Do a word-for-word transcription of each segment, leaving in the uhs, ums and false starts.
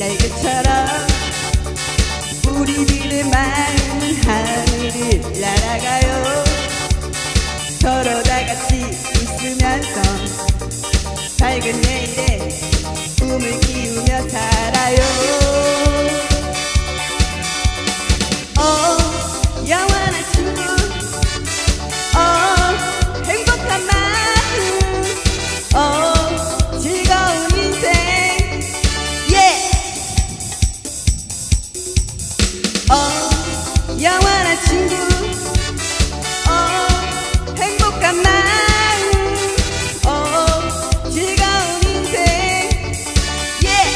날개처럼 우리들의 마음은 하늘을 날아가요. 서로 다같이 웃으면서 밝은 내일에 꿈을 키우며 살아요. 어 영원한 친구, 어 행복한 마음, 어 즐거운 인생, 예! 어 영원한 친구, 어 행복한 마음, 어 즐거운 인생, 예!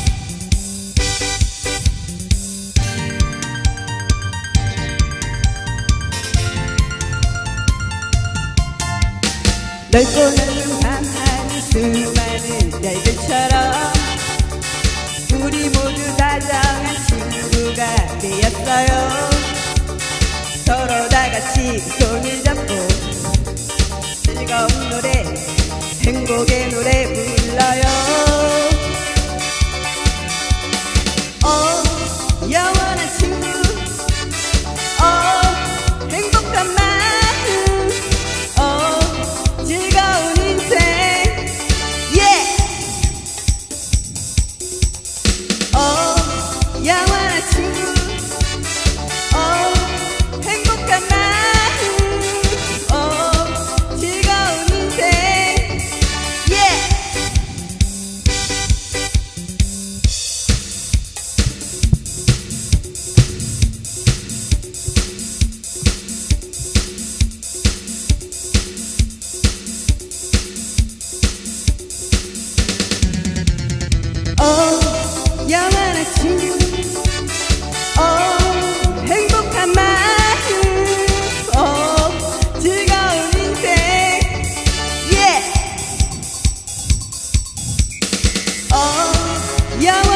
넓고 넓은 밤하늘 수많은 별들처럼 우리 모두 다정한 친구가 되었어요. 서로 다같이 손을 잡고 즐거운 노래, 행복의 노래 불러요. 어 영원한 친구, 어 행복한 마음, 어 즐거운 인생, 예! 어 영원한 친구, 어 행복한 마음, 어 즐거운 인생, 예! 어 영원한 친구, 어 행복한 마음, 어 즐거운 인생, 예! 어 영원한